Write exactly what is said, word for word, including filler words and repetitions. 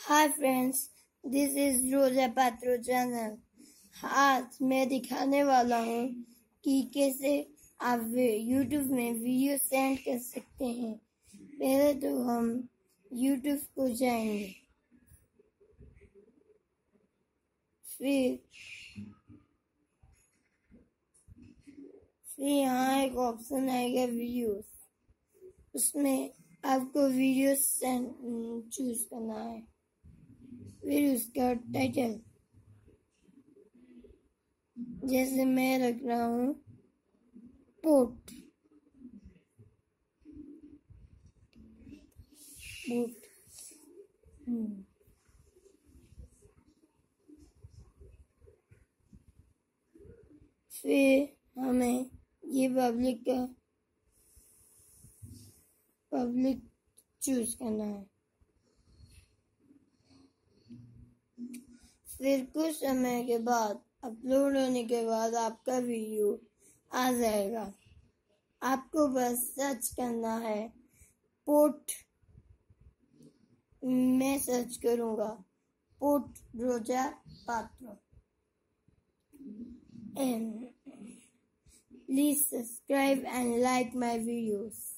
Hi friends, this is रोजा Patro channel. आज मैं दिखाने वाला हूँ कि कैसे आप YouTube में वीडियो सेंड कर सकते हैं। पहले तो हम YouTube को जाएंगे, फिर फिर यहाँ एक ऑप्शन आएगा वीडियोस, उसमें आपको वीडियो सेंड चूज करना है। फिर उसका टाइटल, जैसे मैं रख रहा हूँ पोर्ट पोर्ट फिर हमें ये पब्लिक का पब्लिक चूज करना है। फिर कुछ समय के बाद अपलोड होने के बाद आपका वीडियो आ जाएगा। आपको बस सर्च करना है पोर्ट, मैं सर्च करूंगा पोर्ट रोजा Patro. And please subscribe and like my videos.